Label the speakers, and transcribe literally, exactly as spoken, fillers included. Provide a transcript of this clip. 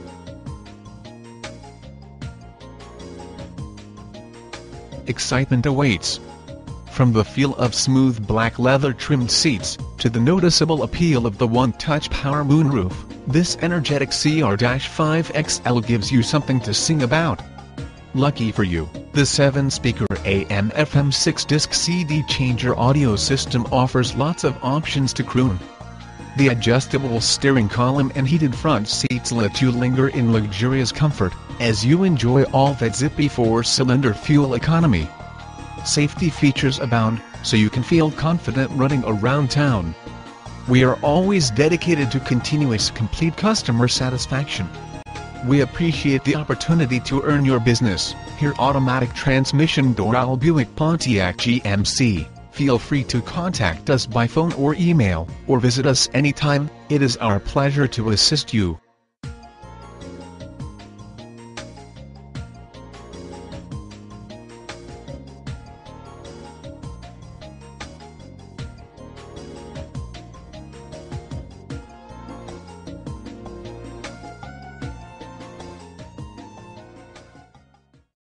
Speaker 1: Excitement awaits. From the feel of smooth black leather-trimmed seats, to the noticeable appeal of the one-touch power moonroof, this energetic C R five X L gives you something to sing about. Lucky for you, the seven-speaker A M F M six-disc C D changer audio system offers lots of options to croon. The adjustable steering column and heated front seats let you linger in luxurious comfort, as you enjoy all that zippy four-cylinder fuel economy. Safety features abound, so you can feel confident running around town. We are always dedicated to continuous complete customer satisfaction. We appreciate the opportunity to earn your business. Here, automatic transmission Doral Buick Pontiac G M C. Feel free to contact us by phone or email, or visit us anytime. It is our pleasure to assist you.